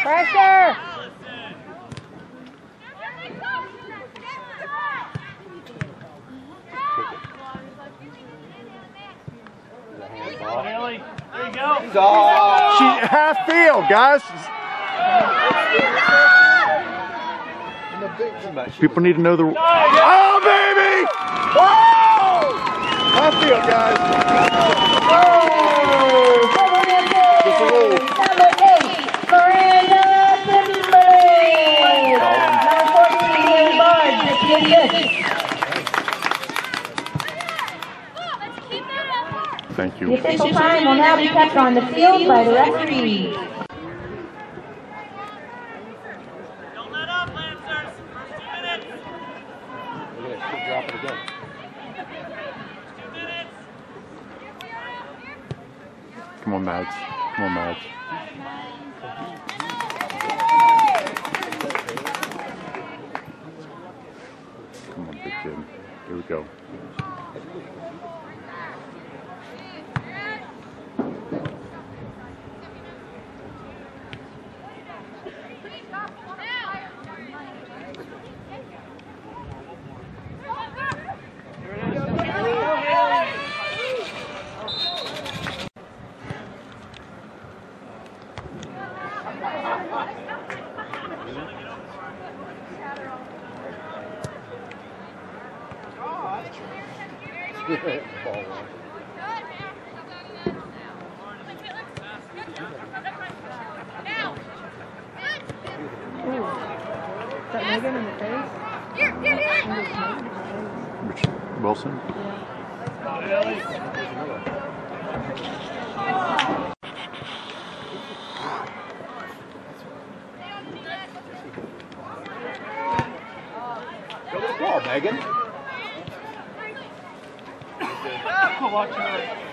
Pressure! There you go. She half field, guys. People need to know the. Oh, baby! Whoa! Half field, guys. Number 8, Miranda Timberlake. Number 14, Barge, GTJHS. Thank you. The official time will now be kept on the field by the referee. Don't let up, Lancers. First 2 minutes. Look at it, drop it again. 2 minutes. Come on, Mads. Come on, Mads. Come on, big kid. Here we go. Megan in the face? Richard Wilson. Go to the ball, Megan. Watch her.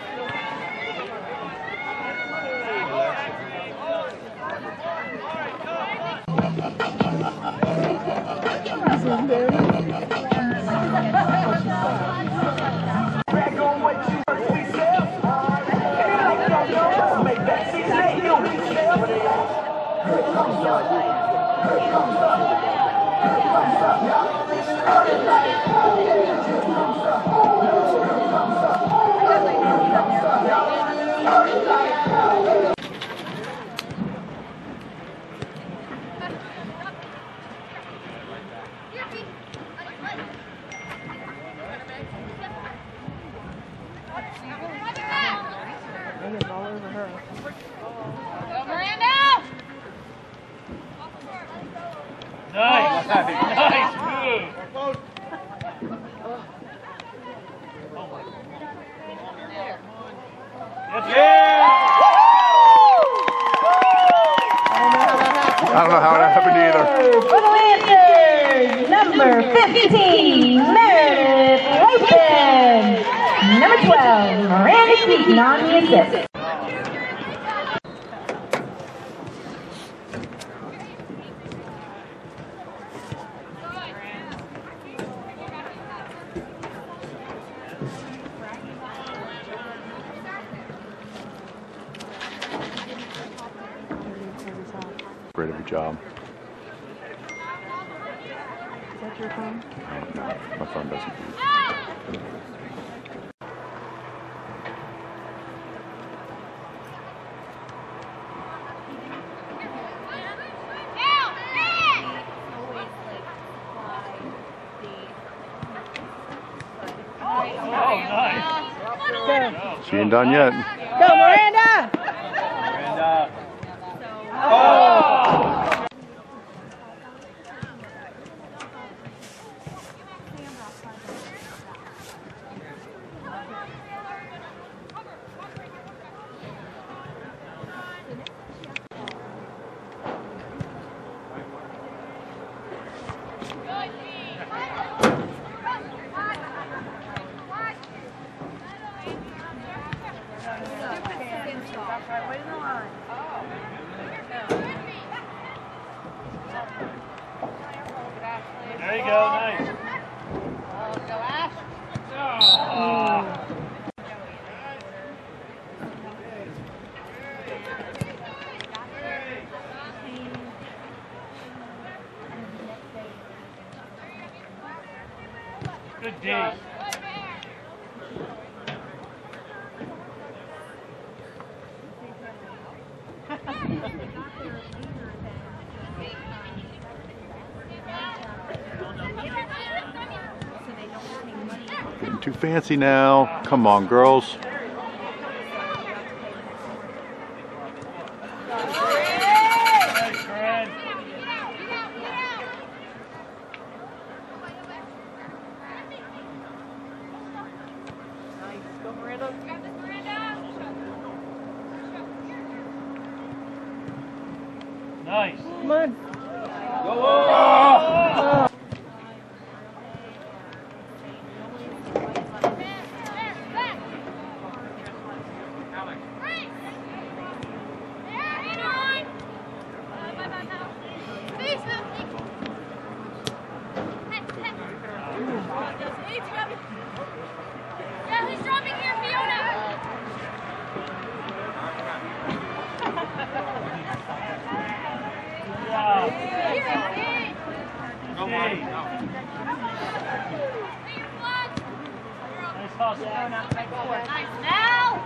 Nice. Nice move. Yeah. I don't know how that happened either. For the Lancers, number 15, Meredith Latham. Number 12, Miranda Keaton on the assist. Great of a job. Is that your phone? No, my phone doesn't. Oh, nice. She ain't done yet. Go, Miranda! Miranda. Oh! There you go, nice. Oh. D. Getting too fancy now. Come on, girls. Nice. Come on. Go! Yeah, he's dropping here, Fiona. Nice hustle. Nice now.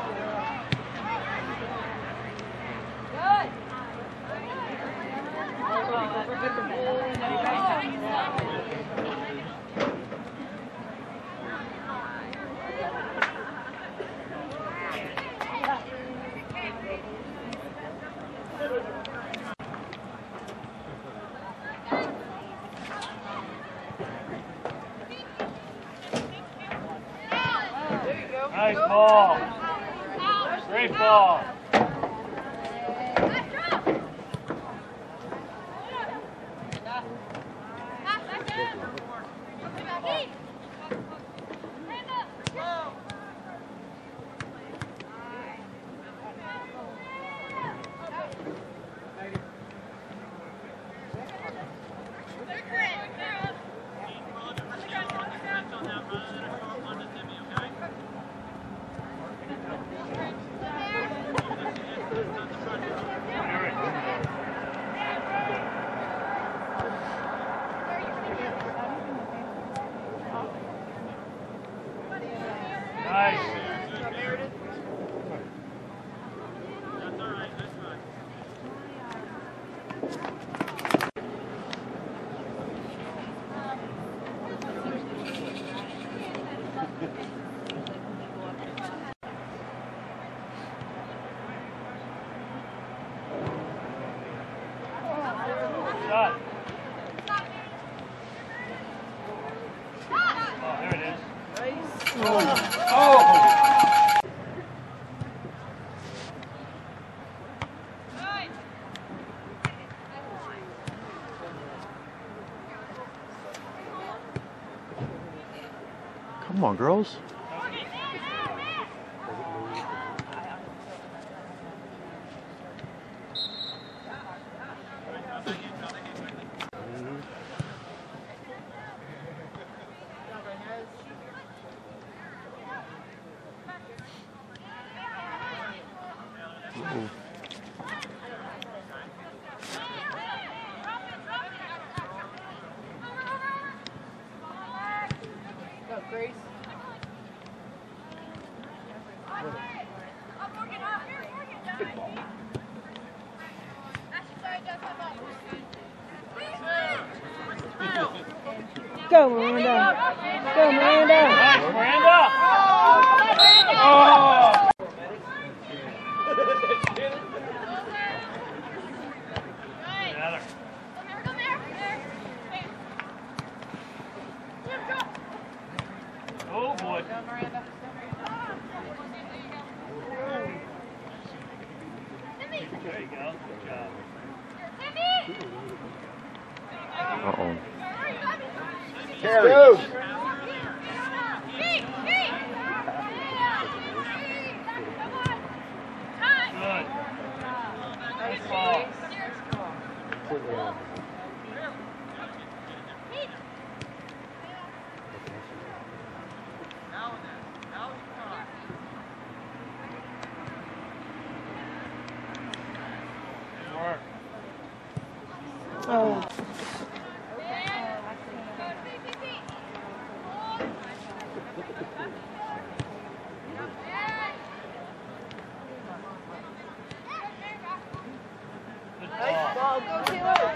Nice ball. Great ball. Nice. Shot. Oh, there it is. Oh! Come on, girls. Ooh. Grace. Go, Miranda. Go, Miranda. Nice, Miranda. Oh! Got her. Oh boy. There you go. Good job. Uh-oh. Carry. Good. Nice ball. Good work. Oh. Nice ball, go Taylor!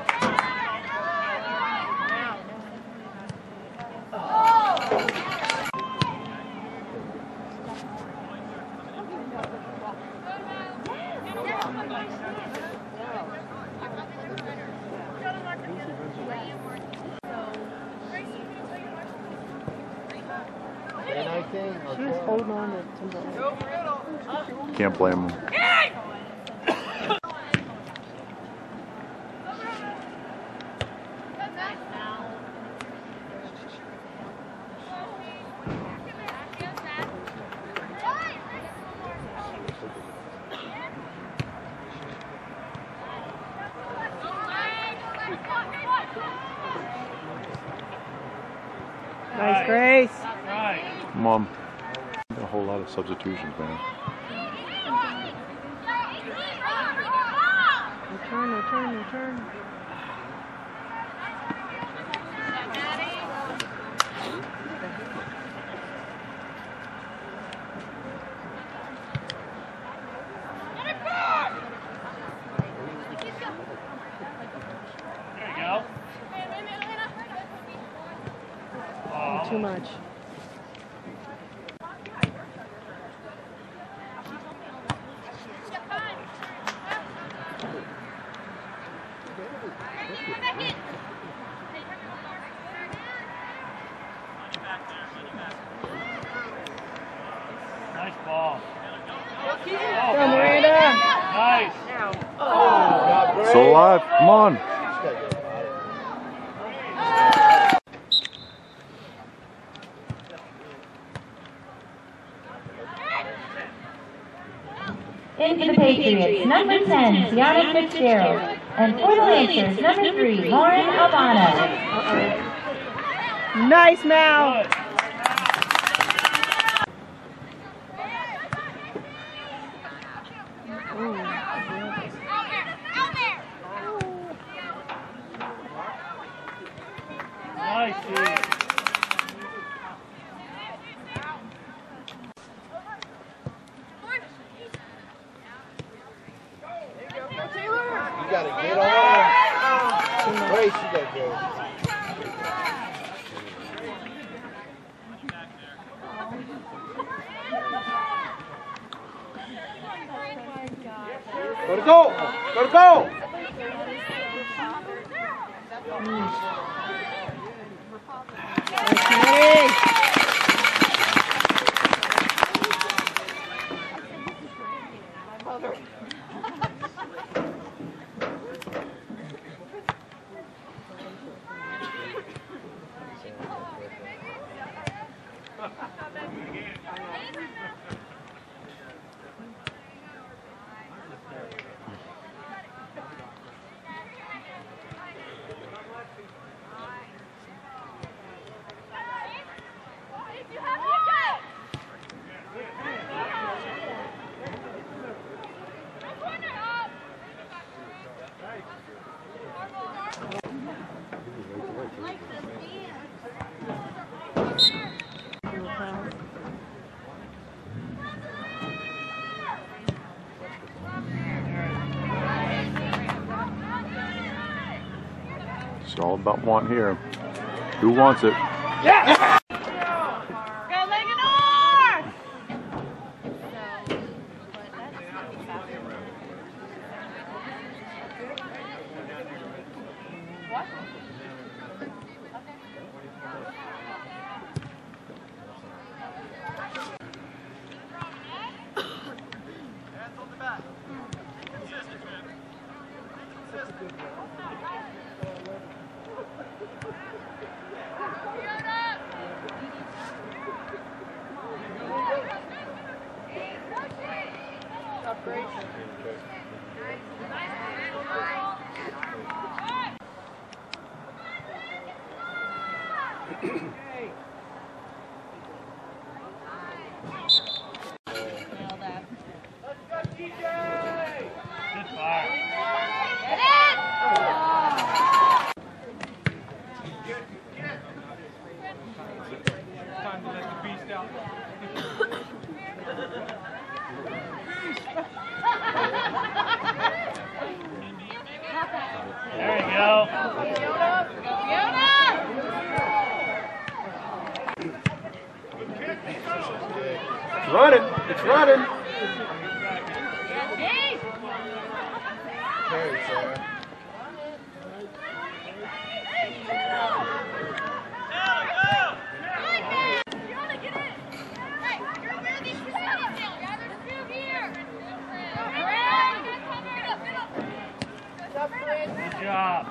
She was holding on to Timberlake. Can't blame him. Nice, Grace. Come on. A whole lot of substitutions, man. Return, return, return. There you go. Too much. Nice ball. Go, Miranda. Nice. Still alive. Come on. In for the Patriots, number 10, Tiana Fitzgerald. And for the Lancers, number 3, Lauren Albano. Nice, Mal. Good. Nice, dude. You gotta get on. Grace, you gotta go. Go to goal! Go to goal! It's all about want here. Who wants it? Yeah! Go Linganore! Good fire. Time to let the beast There you go. It's running. It's running. Carry, Sarah. Good job.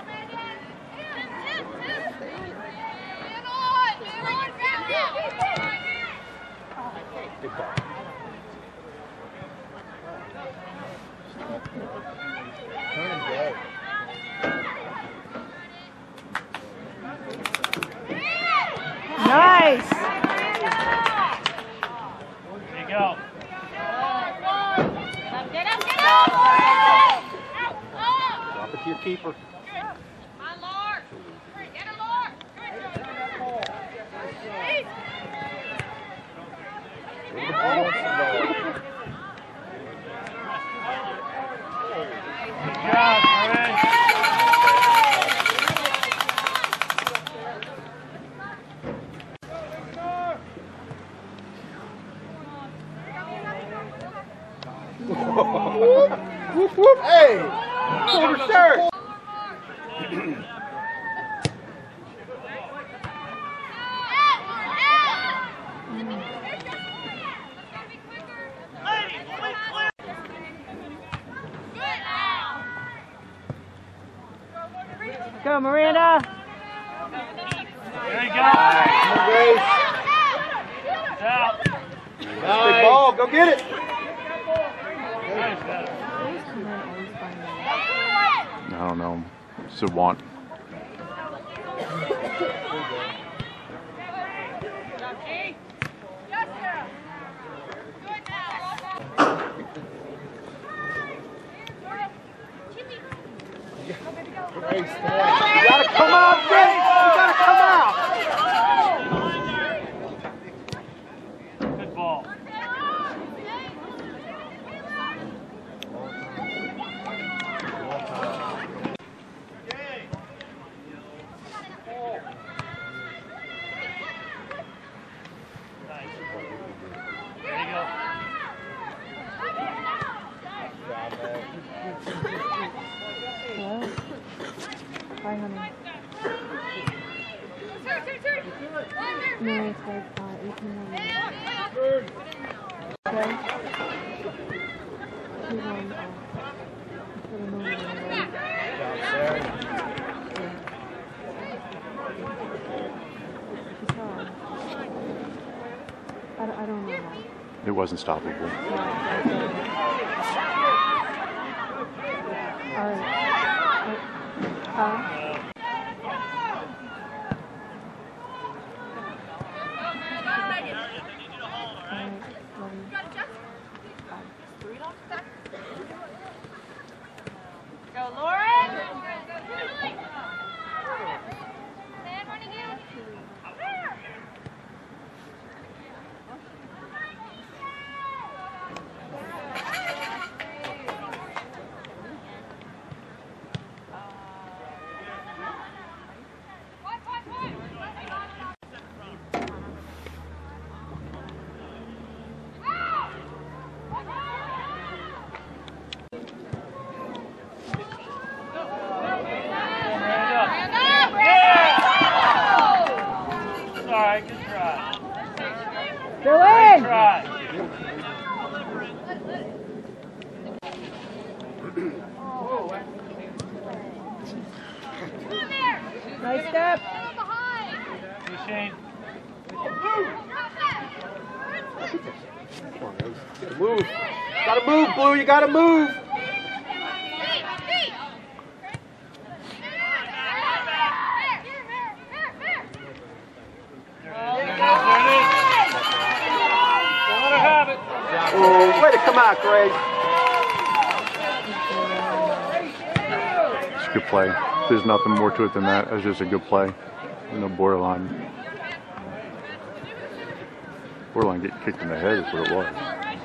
Good ball. Turn and go. Nice. There you go. Drop it to your keeper. Where's the ball? Good job, Chris. Whoop, whoop. Hey! Over shirt! Go, Miranda. There you go. Race. It's out. Big ball. Go get it. Nice, guys. I don't know. It's a want. You gotta come out, Grace. You gotta come out. Good ball. Nice. There you go. Hello. Hi, honey. No, it's like 18 more minutes. Okay. She's on for the moment. She's on. I don't know. It wasn't stoppable. All right. Go, Lauren! Alright, good try. Go in! Good try. Nice step. Hey, Shane. Move. Gotta move, Blue. You gotta move. Oh, way to come out, Greg. It's a good play. There's nothing more to it than that. It's just a good play. No borderline. Borderline getting kicked in the head is what it was.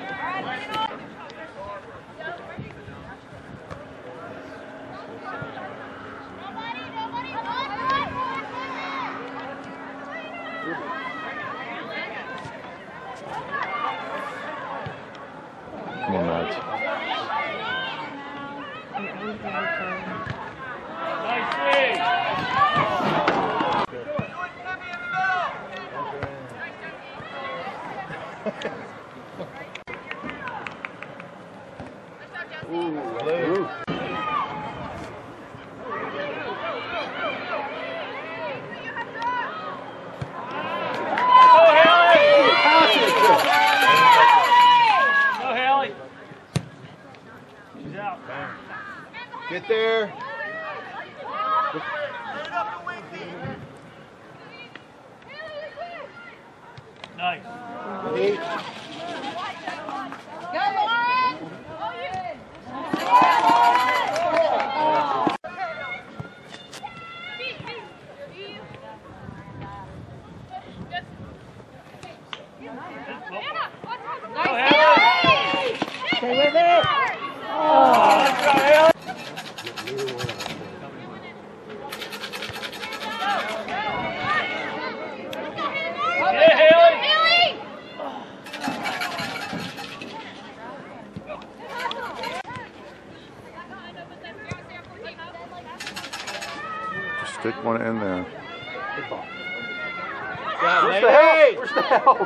Come on, Mads. Nice swing. Ooh. Go, Haley. She's out. Get there. Nice. Go, Lauren! Go, Haley. Stay with it. Let's go, Haley. Yeah, Haley. Just stick one in there. Where's the help? Where's the help?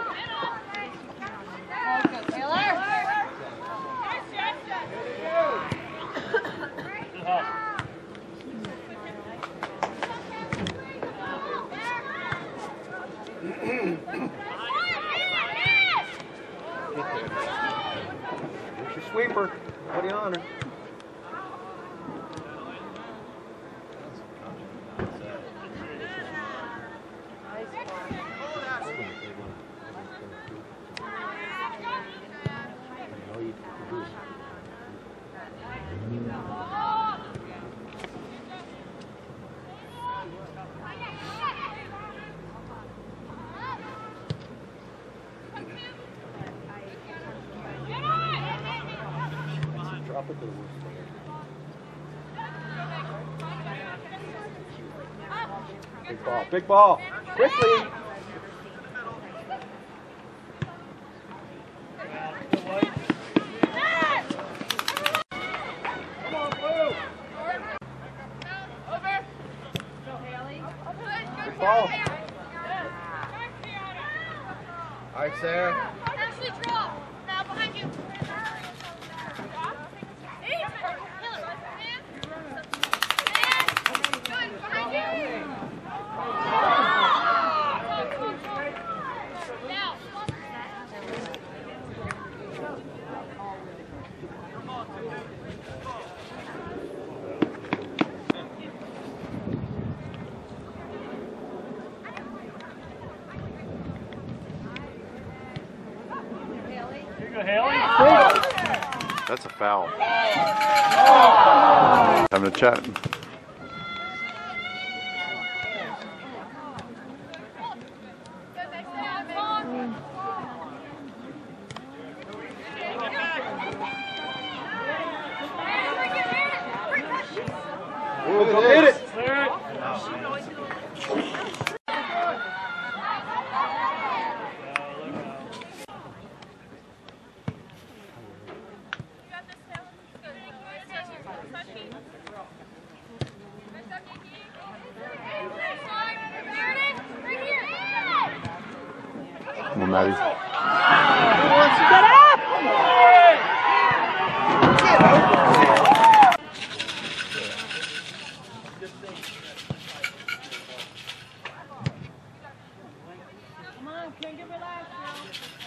Here's your sweeper. Put it on her. Drop it to the roof. Big ball, big ball. Quickly. Big ball. All right, Sarah. Now behind you. Here you go, Haley. That's a foul. Having a chat. Ooh, go get it. Clear it. Come on, Maddie. Get up! Come on, can't get relaxed now.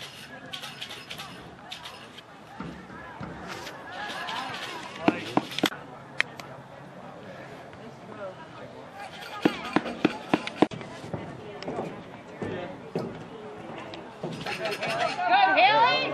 Good, Haley!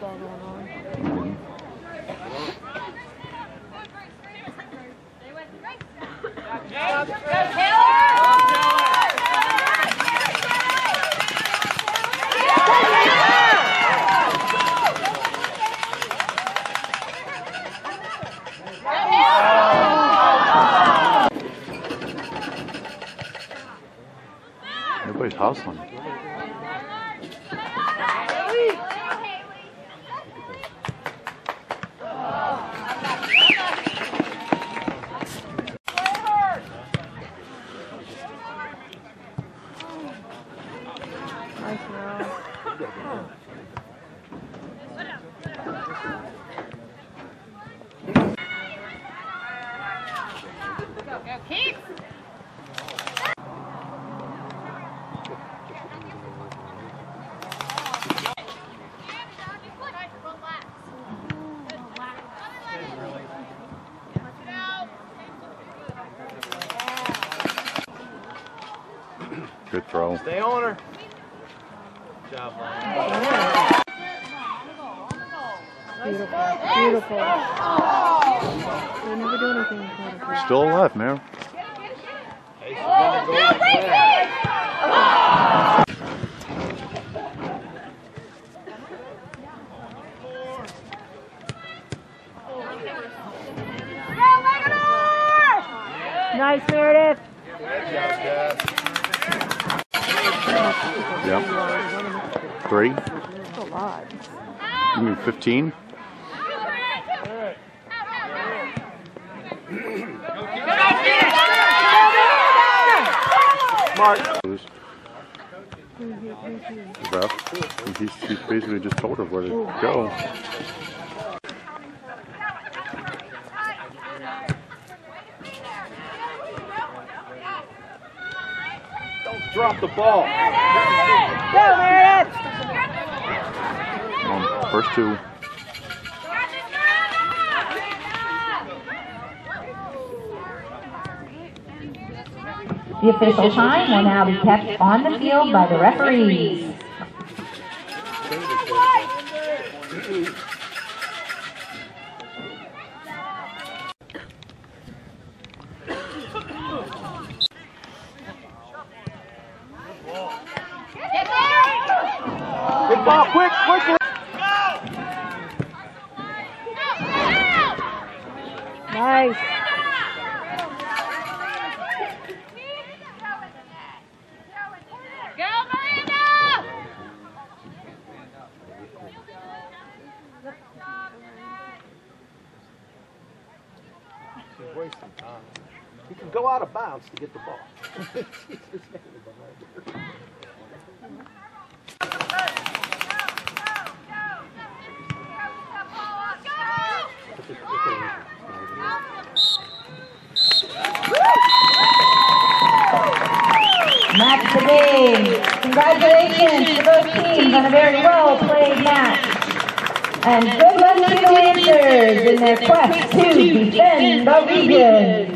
basketball going on. Everybody's hustling. Nice now. Keep. Good throw. Stay on her. Good job, Lane. Beautiful. Beautiful. They never do anything for it. Still alive, man. Hey, she's gonna go like that. Nice, Meredith. Good job, Jeff. Yep. 3. That's a lot. You mean 15? Mark. The ref, he basically just told her where to go. Don't drop the ball. Go, Meredith. First 2. The official time will now be kept on the field by the referees. Good ball, quick, quick. Nice. Go, Miranda! She's wasting time. You can go out of bounds to get the ball. Match the game. Congratulations to both teams on a very well played match. And good luck to the Lancers in their quest to defend the region.